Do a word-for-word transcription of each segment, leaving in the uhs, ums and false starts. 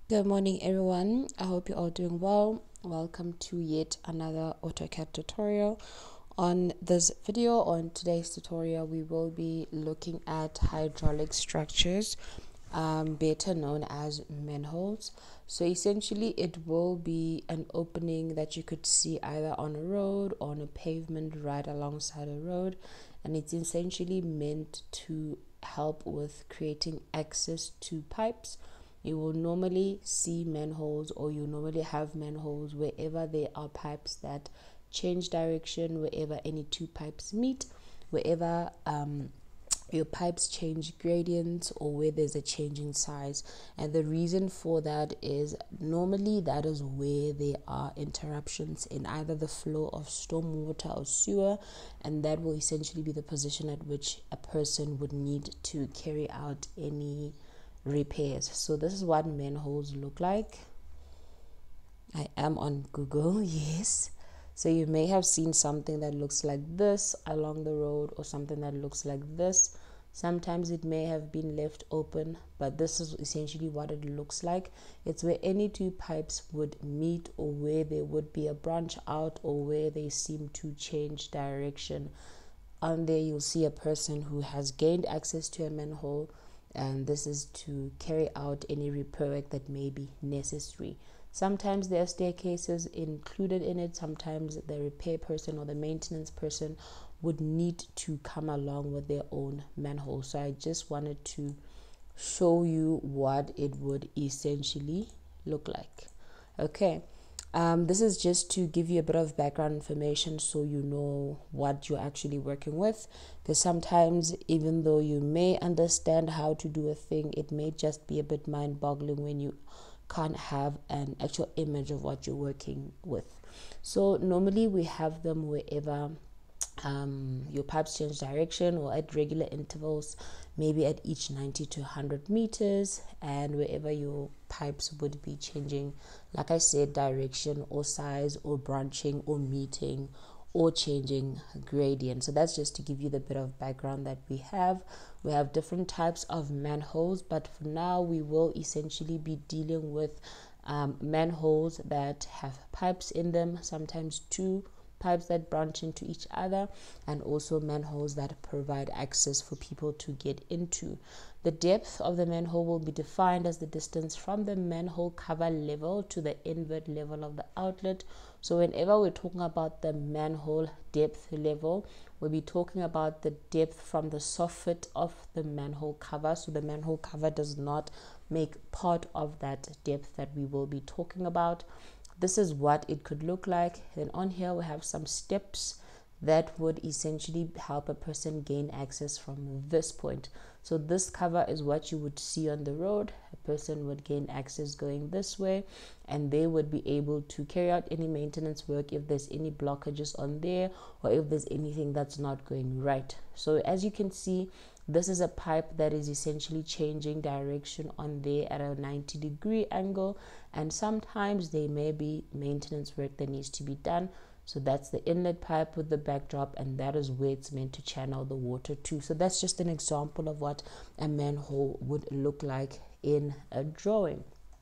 Good morning, everyone. I hope you're all doing well. Welcome to yet another AutoCAD tutorial. On this video, on today's tutorial, we will be looking at hydraulic structures, um, better known as manholes. So essentially, it will be an opening that you could see either on a road or on a pavement right alongside a road, and it's essentially meant to help with creating access to pipes. You will normally see manholes, or you normally have manholes wherever there are pipes that change direction, wherever any two pipes meet, wherever um, your pipes change gradients, or where there's a change in size. And the reason for that is normally that is where there are interruptions in either the flow of storm water or sewer, and that will essentially be the position at which a person would need to carry out any repairs. So this is what manholes look like. I am on Google, yes. So you may have seen something that looks like this along the road, or something that looks like this. Sometimes it may have been left open, but this is essentially what it looks like. It's where any two pipes would meet, or where there would be a branch out, or where they seem to change direction. On there you'll see a person who has gained access to a manhole, and this is to carry out any repair work that may be necessary. Sometimes there are staircases included in it. Sometimes the repair person or the maintenance person would need to come along with their own manhole. So I just wanted to show you what it would essentially look like. Okay. Um, this is just to give you a bit of background information so you know what you're actually working with. Because sometimes, even though you may understand how to do a thing, it may just be a bit mind-boggling when you can't have an actual image of what you're working with. So normally we have them wherever um, your pipes change direction, or at regular intervals, maybe at each ninety to one hundred meters, and wherever your pipes would be changing, like I said, direction or size, or branching or meeting or changing gradient. So that's just to give you the bit of background that we have. We have different types of manholes, but for now we will essentially be dealing with um, manholes that have pipes in them, sometimes two pipes that branch into each other, and also manholes that provide access for people to get into. The depth of the manhole will be defined as the distance from the manhole cover level to the invert level of the outlet. So whenever we're talking about the manhole depth level, we'll be talking about the depth from the soffit of the manhole cover. So the manhole cover does not make part of that depth that we will be talking about. This is what it could look like. Then on here we have some steps that would essentially help a person gain access from this point. So this cover is what you would see on the road. A person would gain access going this way, and they would be able to carry out any maintenance work if there's any blockages on there, or if there's anything that's not going right. So as you can see, this is a pipe that is essentially changing direction on there at a ninety degree angle, and sometimes there may be maintenance work that needs to be done. So that's the inlet pipe with the backdrop, and that is where it's meant to channel the water to. So that's just an example of what a manhole would look like in a drawing.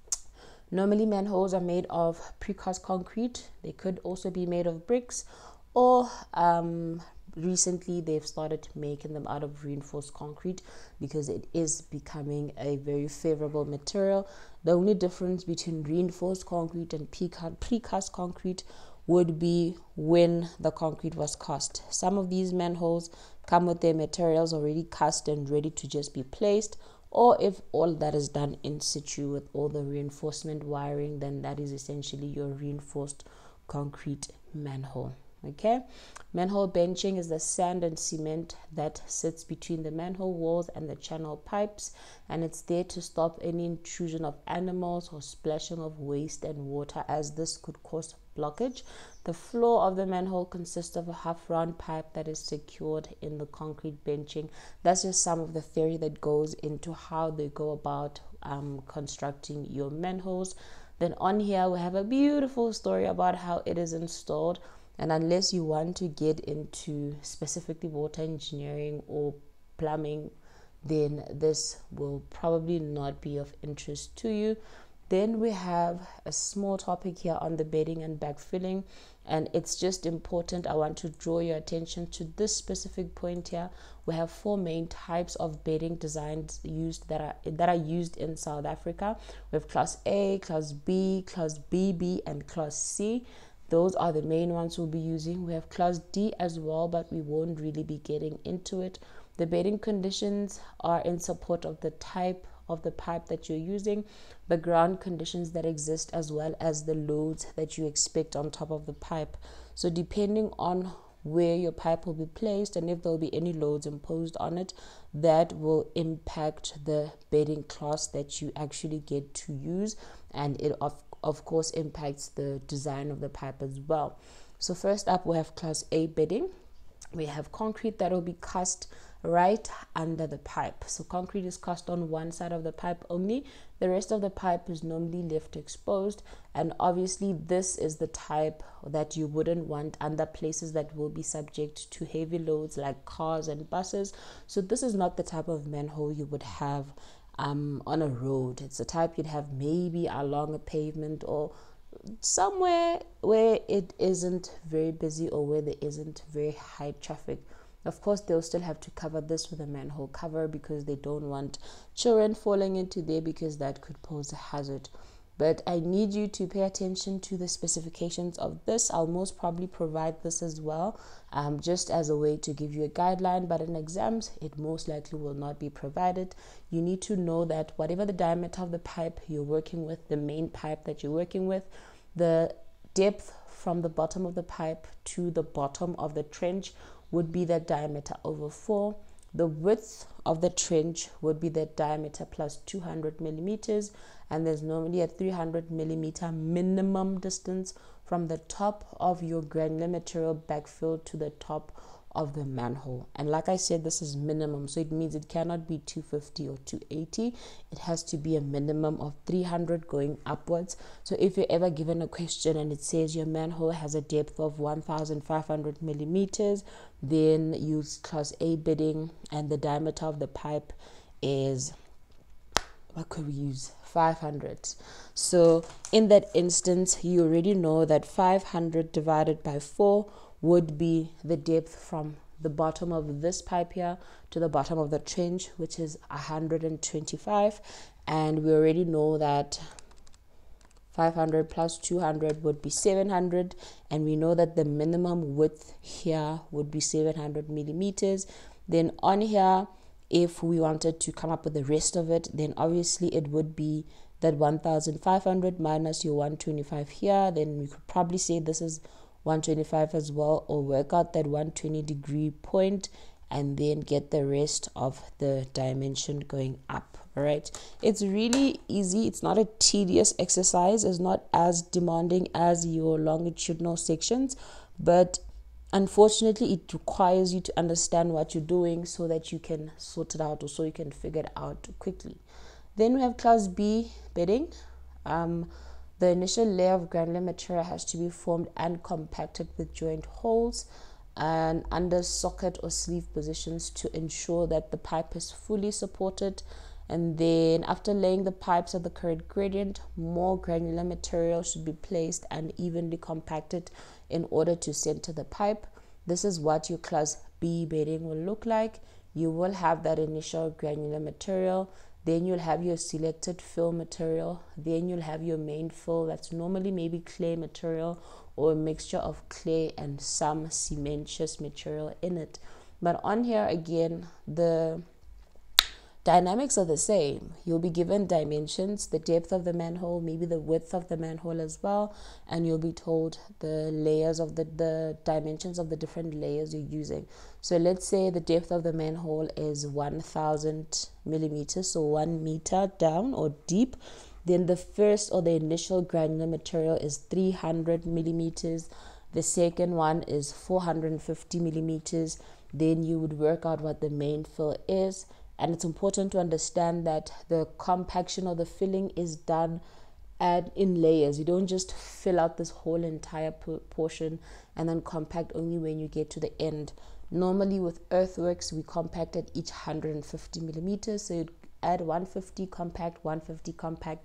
Normally manholes are made of precast concrete. They could also be made of bricks, or um, recently they've started making them out of reinforced concrete, because it is becoming a very favorable material. The only difference between reinforced concrete and precast concrete would be when the concrete was cast. Some of these manholes come with their materials already cast and ready to just be placed, or if all that is done in situ with all the reinforcement wiring, then that is essentially your reinforced concrete manhole. Okay, manhole benching is the sand and cement that sits between the manhole walls and the channel pipes, and it's there to stop any intrusion of animals or splashing of waste and water, as this could cause blockage. The floor of the manhole consists of a half round pipe that is secured in the concrete benching. That's just some of the theory that goes into how they go about um, constructing your manholes. Then on here we have a beautiful story about how it is installed. And unless you want to get into specifically water engineering or plumbing, then this will probably not be of interest to you. Then we have a small topic here on the bedding and backfilling, and it's just important. I want to draw your attention to this specific point here. We have four main types of bedding designs used that are that are used in South Africa. We have class A, class B, class B B, and class C. Those are the main ones we'll be using. We have class D as well, but we won't really be getting into it. The bedding conditions are in support of the type of the pipe that you're using, the ground conditions that exist, as well as the loads that you expect on top of the pipe. So depending on where your pipe will be placed and if there will be any loads imposed on it, that will impact the bedding class that you actually get to use, and it of, of course impacts the design of the pipe as well. So first up, we have class A bedding. We have concrete that will be cast right under the pipe. So concrete is cast on one side of the pipe only. The rest of the pipe is normally left exposed, and obviously this is the type that you wouldn't want under places that will be subject to heavy loads like cars and buses. So this is not the type of manhole you would have um, on a road. It's the type you'd have maybe along a pavement or somewhere where it isn't very busy or where there isn't very high traffic. Of course, they'll still have to cover this with a manhole cover because they don't want children falling into there, because that could pose a hazard. But I need you to pay attention to the specifications of this. I'll most probably provide this as well, um, just as a way to give you a guideline, but in exams, it most likely will not be provided. You need to know that whatever the diameter of the pipe you're working with, the main pipe that you're working with, the depth from the bottom of the pipe to the bottom of the trench would be that diameter over four. The width of the trench would be the diameter plus two hundred millimeters, and there's normally a three hundred millimeter minimum distance from the top of your granular material backfill to the top of the manhole. And like I said, this is minimum, so it means it cannot be two fifty or two eighty. It has to be a minimum of three hundred going upwards. So if you're ever given a question and it says your manhole has a depth of one thousand five hundred millimeters, then use class A bedding, and the diameter of the pipe is, what could we use, five hundred. So in that instance, you already know that five hundred divided by four would be the depth from the bottom of this pipe here to the bottom of the trench, which is one hundred twenty-five. And we already know that five hundred plus two hundred would be seven hundred, and we know that the minimum width here would be seven hundred millimeters. Then on here, if we wanted to come up with the rest of it, then obviously it would be that one thousand five hundred minus your one hundred twenty-five here. Then we could probably say this is one hundred twenty-five as well, or work out that one hundred twenty degree point and then get the rest of the dimension going up. All right, it's really easy. It's not a tedious exercise. It's not as demanding as your longitudinal sections, but unfortunately it requires you to understand what you're doing so that you can sort it out, or so you can figure it out quickly. Then we have class B bedding. Um, the initial layer of granular material has to be formed and compacted with joint holes and under socket or sleeve positions to ensure that the pipe is fully supported. And then after laying the pipes at the correct gradient, more granular material should be placed and evenly compacted in order to center the pipe. This is what your class B bedding will look like. You will have that initial granular material, then you'll have your selected fill material, then you'll have your main fill that's normally maybe clay material or a mixture of clay and some cementitious material in it. But on here again, the dynamics are the same. You'll be given dimensions, the depth of the manhole, maybe the width of the manhole as well, and you'll be told the layers of the, the dimensions of the different layers you're using. So let's say the depth of the manhole is one thousand millimeters, so one meter down or deep. Then the first or the initial granular material is three hundred millimeters. The second one is four hundred fifty millimeters. Then you would work out what the main fill is. And it's important to understand that the compaction or the filling is done at, in layers. You don't just fill out this whole entire portion and then compact only when you get to the end. Normally with earthworks, we compact at each one hundred fifty millimeters. So you'd add one hundred fifty compact, one hundred fifty compact,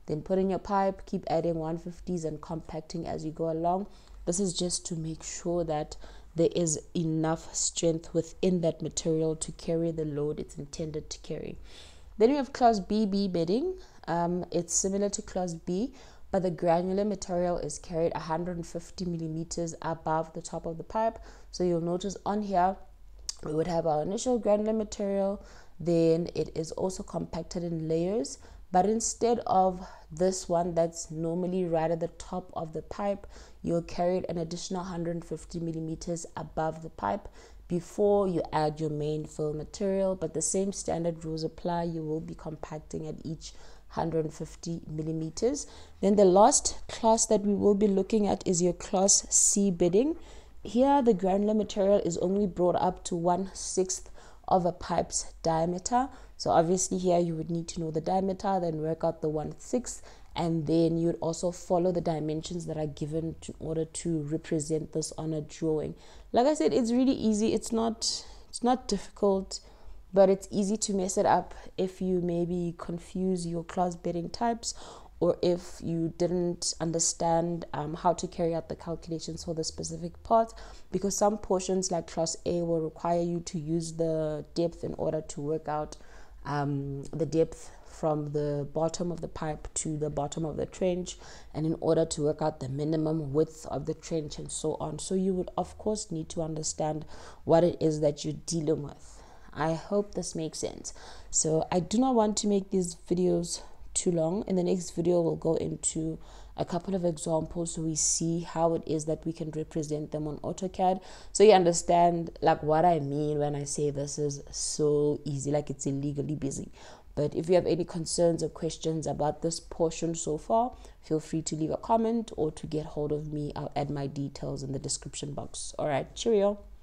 then put in your pipe, keep adding one fifties and compacting as you go along. This is just to make sure that there is enough strength within that material to carry the load it's intended to carry. Then we have class B B bedding. Um, it's similar to class B, but the granular material is carried one hundred fifty millimeters above the top of the pipe. So you'll notice on here, we would have our initial granular material, then it is also compacted in layers, but instead of this one that's normally right at the top of the pipe, you'll carry an additional one hundred fifty millimeters above the pipe before you add your main fill material. But the same standard rules apply. You will be compacting at each one hundred fifty millimeters. Then the last class that we will be looking at is your class C bedding. Here the granular material is only brought up to one sixth of a pipe's diameter. So obviously here you would need to know the diameter, then work out the one sixth, and then you'd also follow the dimensions that are given to, in order to represent this on a drawing. Like I said, it's really easy. It's not it's not difficult, but it's easy to mess it up if you maybe confuse your class bedding types, or if you didn't understand um, how to carry out the calculations for the specific part, because some portions like class A will require you to use the depth in order to work out um, the depth from the bottom of the pipe to the bottom of the trench, and in order to work out the minimum width of the trench and so on. So you would of course need to understand what it is that you're dealing with. I hope this makes sense. So I do not want to make these videos too long. In the next video, we'll go into a couple of examples so we see how it is that we can represent them on AutoCAD, so you understand like what I mean when I say this is so easy, like it's illegally busy. But if you have any concerns or questions about this portion so far, feel free to leave a comment or to get hold of me. I'll add my details in the description box. All right, cheerio.